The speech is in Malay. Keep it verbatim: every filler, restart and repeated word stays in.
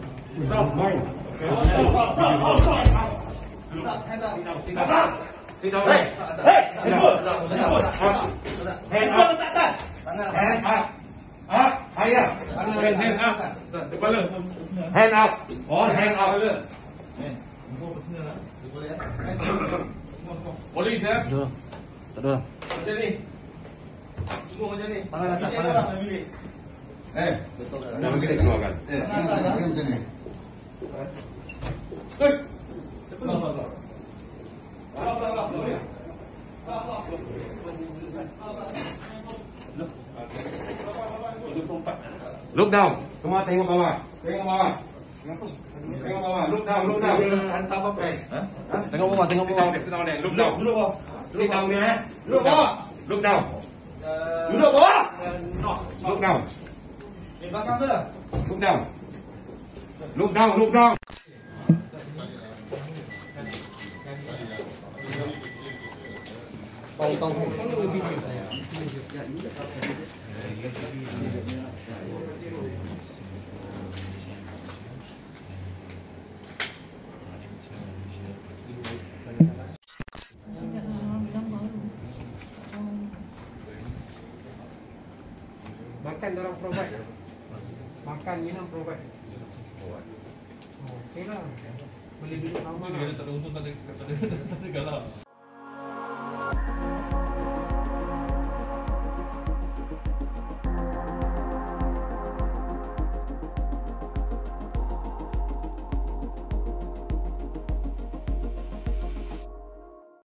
Stop, main. Sit down. Hey, hey, hand up. Hand up. Up, saya. Hand, hand up. Kepala. Hand up. All hand up. Polis ya? Tak ada. Macam ni. Semua macam ni. Tangan atas, tangan. Eh, Jangan kita keluarkan. eh, tangan macam ni. Hei. Cepat. Bawa, bawa, bawa. Look down. Semua tengok bawah. Tengok bawah. Tengok bawah. Look down, look down. Hantar apa? Eh? Tengok bawah, tengok Sit bawah. down there, sit down there. Look down. Duduk bawah. Sit down there. Duduk bawah. Look down. Duduk bawah. Look down. Di belakang tu lah. Look down. Look down, look down. Tong tong. Makan orang provide. Makan minum provide. Oh, okey lah. Boleh duduk lama lah. Tak ada untung, tak ada galau.